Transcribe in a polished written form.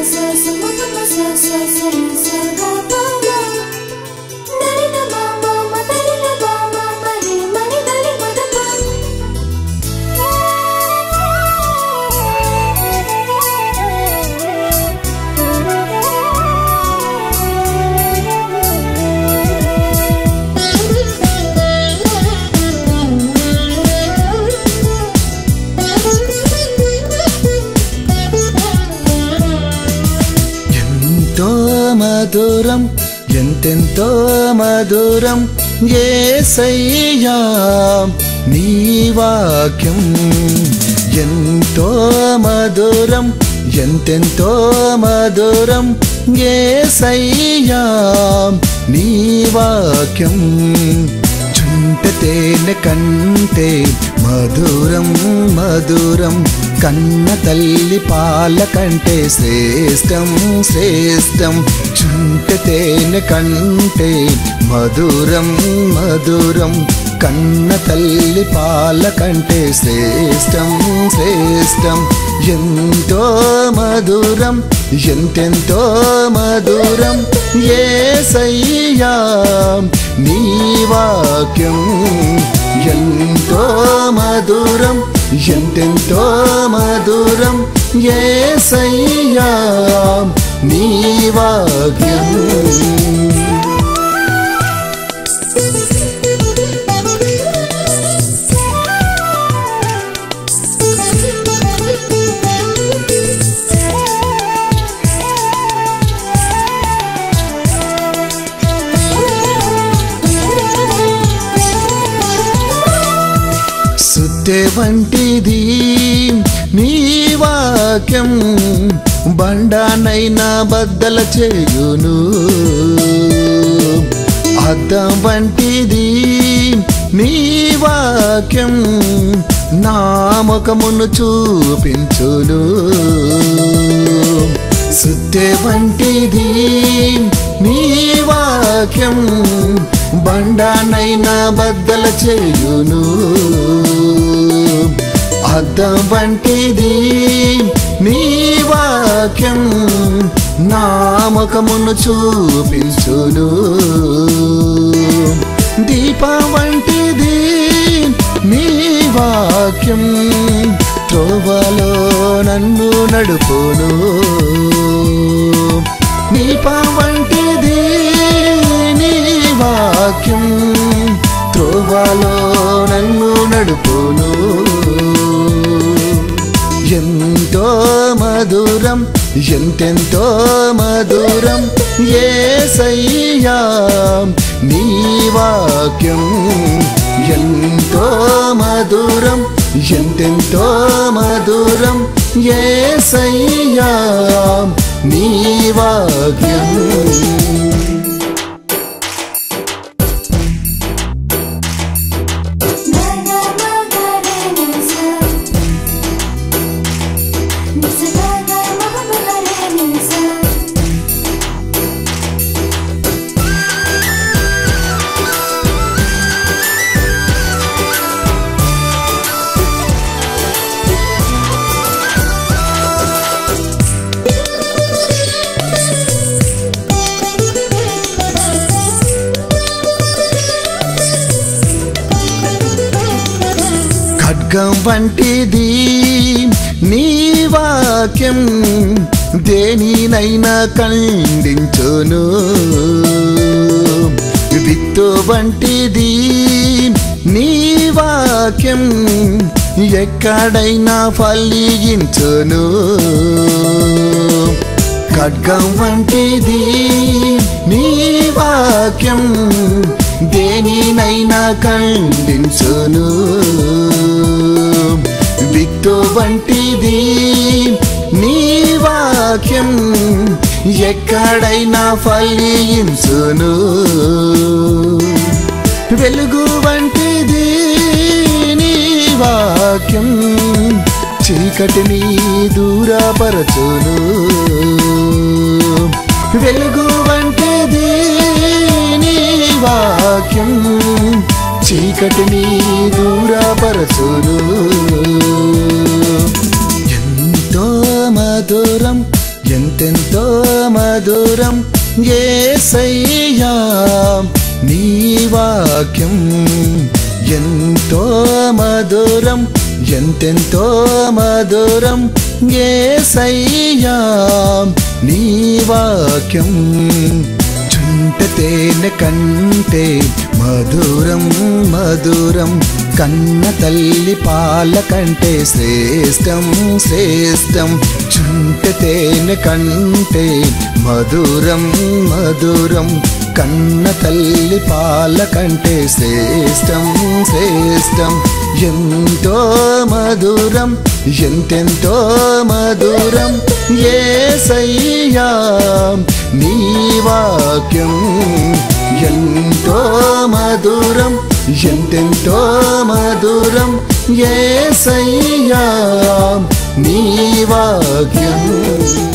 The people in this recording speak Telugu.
మధురం ఎంతెంతో మధురం యేసయ్యా నీ వాక్యం ఎంతో మధురం ఎంతెంతో మధురం యేసయ్యా నీ వాక్యం చుంటె తేనె కంటే మధురం మధురం కన్న తల్లి పాల కంటే శ్రేష్టం శ్రేష్టం చుంటె తేనె కంటే మధురం మధురం కన్న తల్లి పాల కంటే శ్రేష్టం శ్రేష్టం ఎంతో మధురం ఎంతెంతో మధురం యేసయ్యా నీ వాక్యం ఎంతో మధురం ఎంతెంతో మధురం యేసయ్యా నీ వాక్యం సుత్తె వంటిది నీ వాక్యం బండనైనా బద్దల చేయును అద్దం వంటిది నీ వాక్యం నా ముఖమును చూపించును సుత్తె వంటిది నీ వాక్యం బండనైనా బద్దల చేయును అద్దం వంటిది నీ వాక్యం నా ముఖమును చూపించును దీపం వంటిది నీ వాక్యం త్రోవలో నన్ను నడుపును దీపం వంటిది నీ వాక్యం త్రోవలో నన్ను నడుపును ఎంతో మధురం ఎంతెంతో మధురం యేసయ్యా నీ వాక్యం ఎంతో మధురం ఎంతెంతో మధురం యేసయ్యా నీ వాక్యం ఖడ్గం వంటిది నీ వాక్యం దేనినైనా ఖండించును విత్తు వంటిది నీ వాక్యం ఎక్కడైనా ఫలించును ఖడ్గం వంటిది నీ వాక్యం దేనినైనా ఖండించును విత్తు వంటిది నీ వాక్యం ఎక్కడైనా ఫలించును వెలుగు వంటిది నీ వాక్యం చీకటిని దూరపరచును వెలుగు వంటిది నీ వాక్యం చీకటిని దూరపరచును ఎంతో మధురం ఎంతెంతో మధురం యేసయ్యా నీ వాక్యం ఎంతో మధురం ఎంతెంతో మధురం యేసయ్యా నీ వాక్యం చుంట తేనె కంటే మధురం మధురం కన్న తల్లి పాల కంటే శ్రేష్టం శ్రేష్టం చుంట తేనె కంటే మధురం మధురం కన్న తల్లి పాల కంటే శ్రేష్టం శ్రేష్టం ఎంతో మధురం ఎంతెంతో మధురం యేసయ్యా నీ వాక్యం ఎంతో మధురం ఎంతెంతో మధురం యేసయ్యా నీ వాక్యం